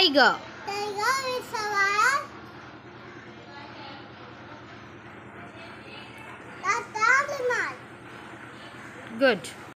Tiger. Tiger is a lion. That's the animal. Good.